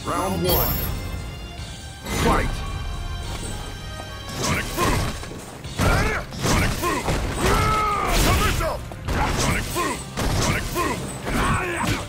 Round one. Fight! Sonic boom! Sonic boom! Cover yourself! Sonic boom! Sonic boom! Sonic boom!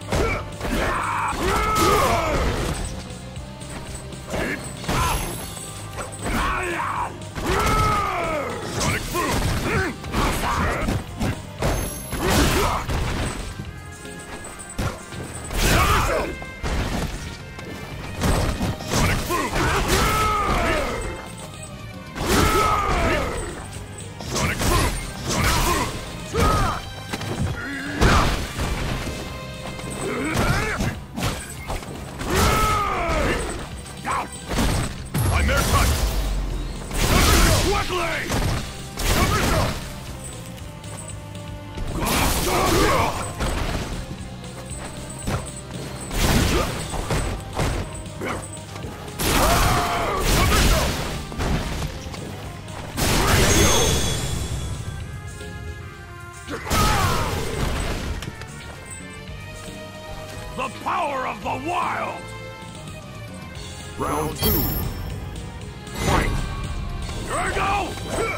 The power of the wild! Round two. Fight! Here we go!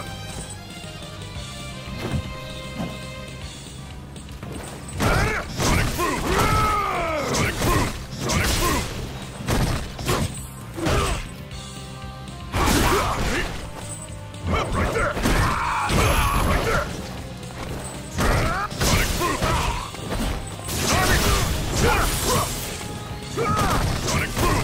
Sonic boom! Sonic boom! Sonic boom! Right there! Right there! Sonic boom! Sonic boom! Sonic boom!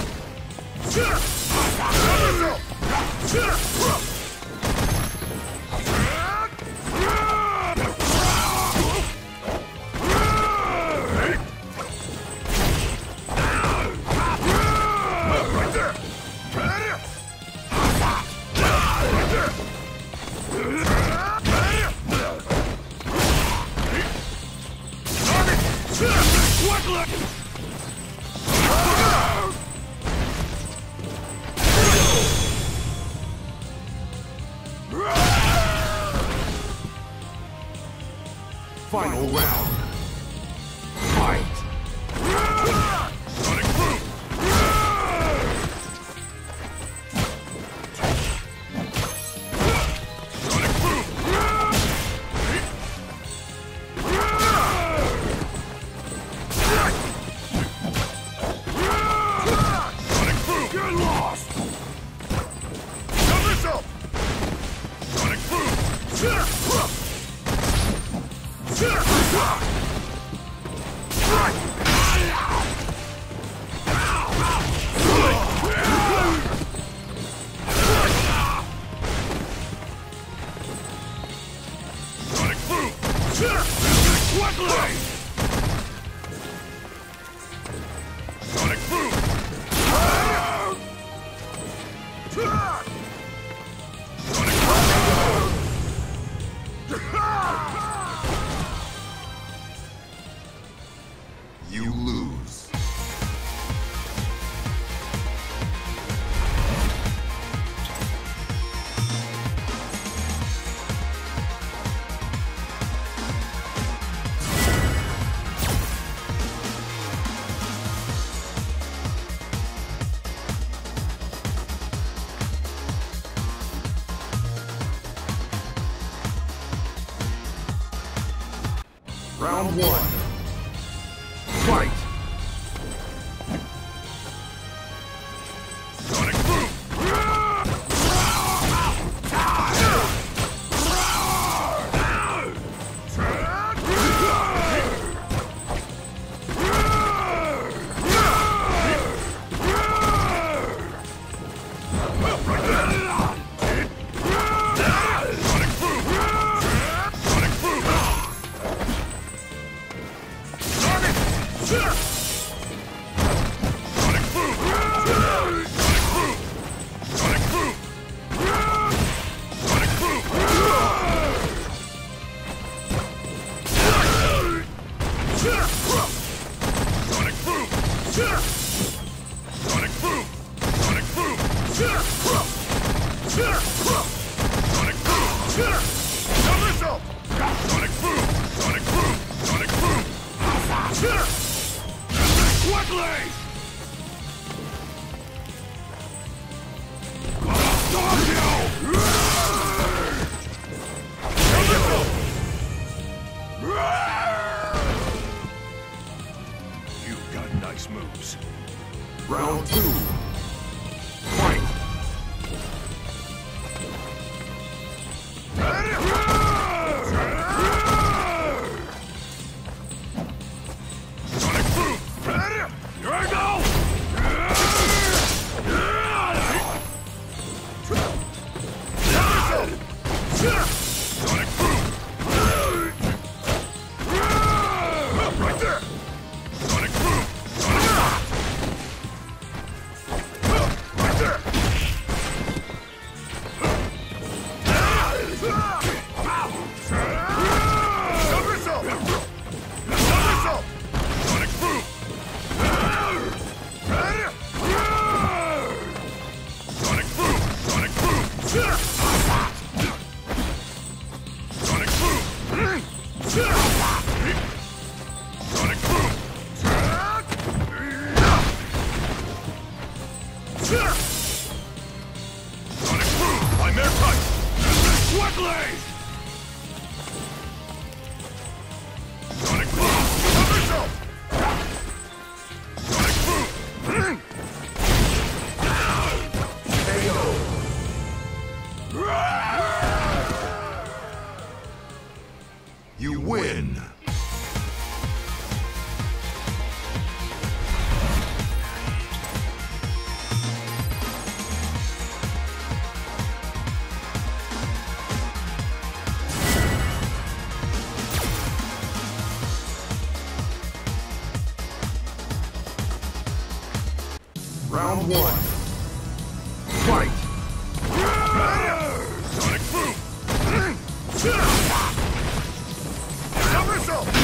Final round. Fight! Sonic boom! Sonic boom! Sonic boom! You're lost! Cover yourself! Sonic boom! Sonic boom! Quickly! Sonic boom! Sonic You lose. Round one. Fight! Sonic boom! Quickly! Nice moves. Round 2. Fight! Sonic boom! Here I go! Sonic boom! Right there! Sonic boom! Sonic shot! Right there! Stop yourself! Stop yourself! Sonic boom! Sonic boom! Sonic boom! Sonic boom! Sonic boom! Sonic boom! I'm airtight! Quickly! Sonic boom! Stop yourself! Sonic boom! You win! Round 1. Fight! Sonic boom! Stop yourself!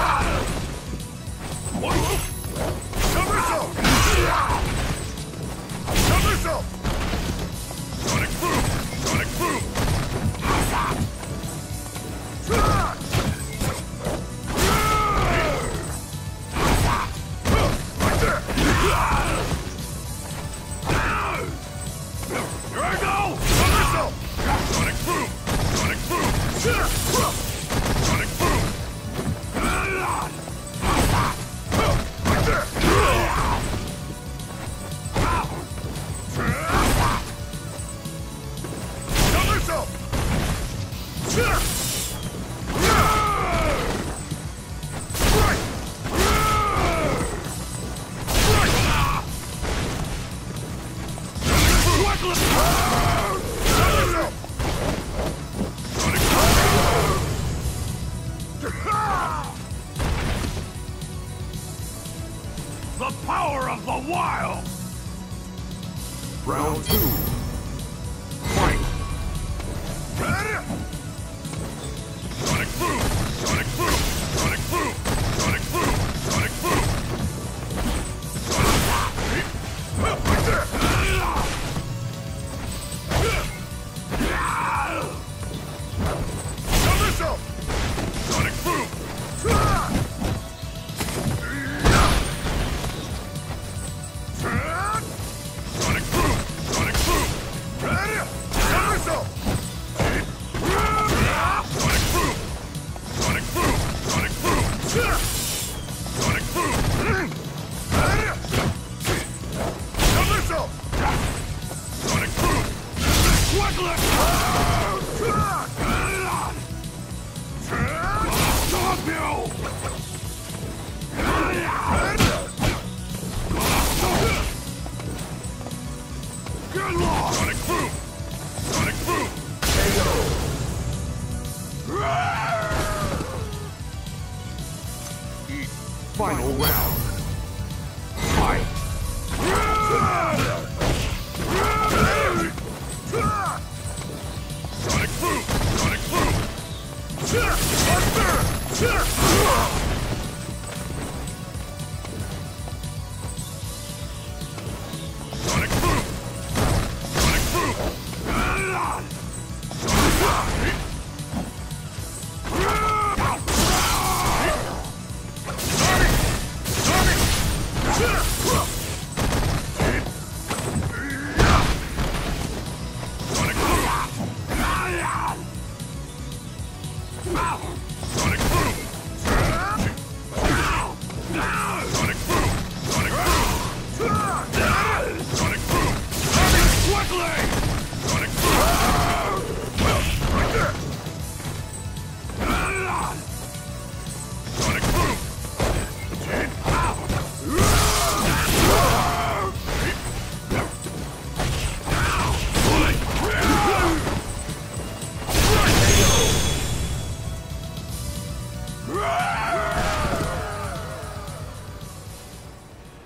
What? Stop yourself! Stop yourself! Sonic boom! Sonic boom! Right there! Here I go! Stop yourself! Sonic boom! Sonic boom! Sonic boom! Right there! Stop yourself! Right! The power of the wild! Round 2. Fight! Sonic boom! Sonic boom! Sonic boom! Sonic boom! Sonic boom! Right there! Stop yourself! Sonic boom! Sonic boom! Sonic boom! Stop yourself! Sonic boom! Sonic boom! Sonic boom! Sonic boom! Stop yourself! Sonic boom! Quickly! Stop you! Good lord! Sonic boom! Sonic boom! Final round. Fight! Sonic boom! Sonic boom! Sonic boom! Sonic boom! Sonic boom!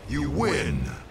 You win.